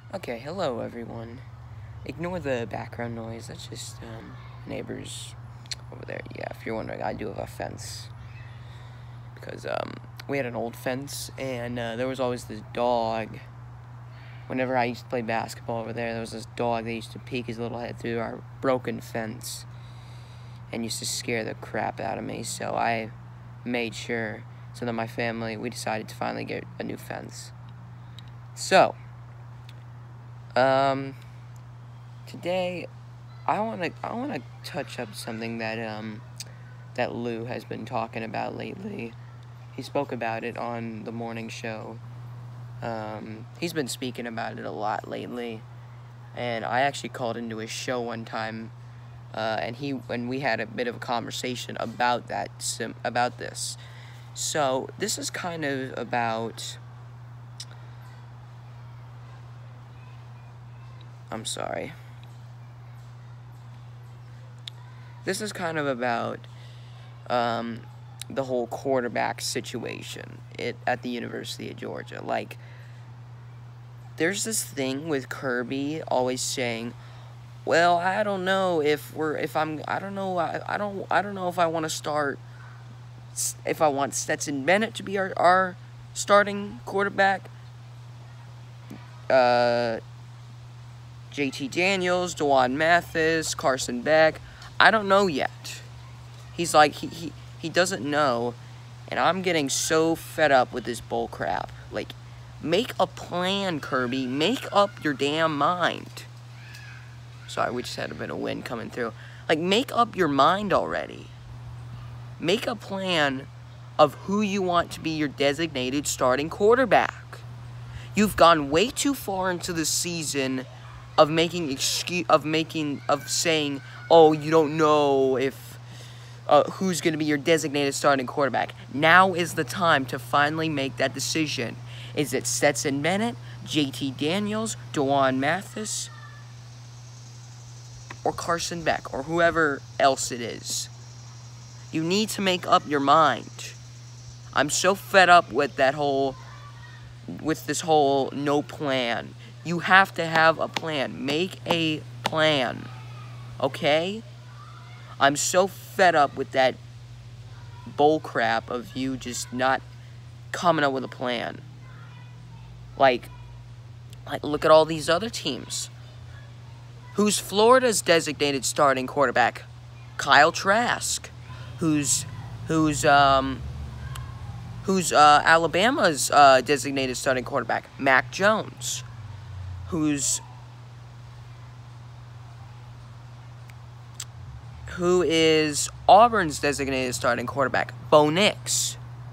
Okay, hello everyone. Ignore the background noise. That's just neighbors over there. Yeah, if you're wondering, I do have a fence because we had an old fence, and there was always this dog. Whenever I used to play basketball over there, there was this dog that used to peek his little head through our broken fence and used to scare the crap out of me. So I made sure, so that my family, we decided to finally get a new fence. So today I wanna touch up something that Lou has been talking about lately. He spoke about it on the morning show. He's been speaking about it a lot lately, and I actually called into his show one time, and we had a bit of a conversation about this. So this is kind of about. I'm sorry. This is kind of about the whole quarterback situation at the University of Georgia. Like, there's this thing with Kirby always saying, "Well, I don't know if I don't know if I want to start, if I want Stetson Bennett to be our starting quarterback, JT Daniels, D'Wan Mathis, Carson Beck. I don't know yet." He's like, he doesn't know, and I'm getting so fed up with this bull crap. Like, make a plan, Kirby. Make up your damn mind. Sorry, we just had a bit of wind coming through. Like, make up your mind already. Make a plan of who you want to be your designated starting quarterback. You've gone way too far into the season of saying, "Oh, you don't know if who's going to be your designated starting quarterback." Now is the time to finally make that decision. Is it Stetson Bennett, JT Daniels, D'Wan Mathis, or Carson Beck, or whoever else it is? You need to make up your mind. I'm so fed up with this whole no plan. You have to have a plan. Make a plan. Okay? I'm so fed up with that bull crap of you just not coming up with a plan. Like look at all these other teams. Who's Florida's designated starting quarterback? Kyle Trask. Who's Alabama's designated starting quarterback? Mac Jones. Who is Auburn's designated starting quarterback? Bo Nix.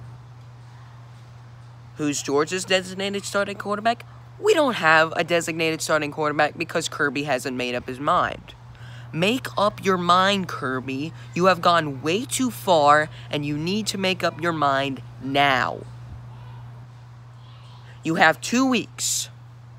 Who's Georgia's designated starting quarterback? We don't have a designated starting quarterback because Kirby hasn't made up his mind. Make up your mind, Kirby. You have gone way too far, and you need to make up your mind now. You have 2 weeks.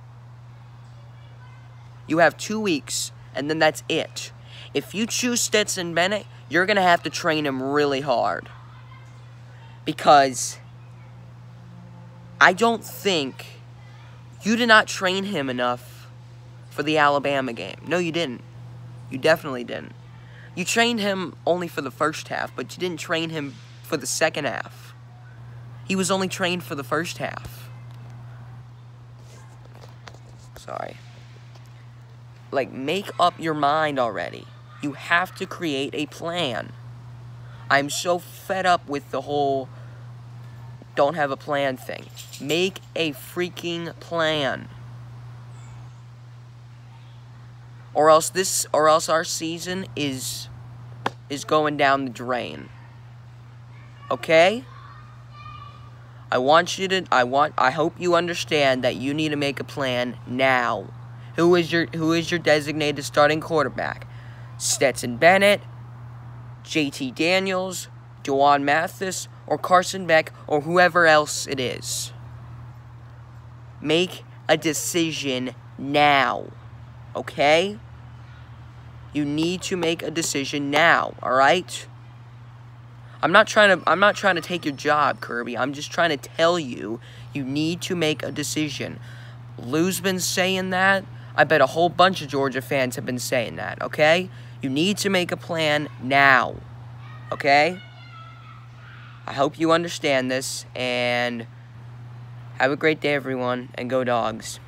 You have 2 weeks, and then that's it. If you choose Stetson Bennett, you're going to have to train him really hard. Because I don't think you did not train him enough for the Alabama game. No, you didn't. You definitely didn't. You trained him only for the first half, but you didn't train him for the second half. He was only trained for the first half. Sorry. Like, make up your mind already. You have to create a plan. I'm so fed up with the whole don't have a plan thing. Make a freaking plan. Or else our season is going down the drain. Okay? I hope you understand that you need to make a plan now. Who is your designated starting quarterback? Stetson Bennett, JT Daniels, D'Wan Mathis, or Carson Beck, or whoever else it is. Make a decision now. Okay? You need to make a decision now, all right? I'm not trying to take your job, Kirby. I'm just trying to tell you, you need to make a decision. Lou's been saying that. I bet a whole bunch of Georgia fans have been saying that, okay? You need to make a plan now, okay? I hope you understand this, and have a great day, everyone, and go Dogs.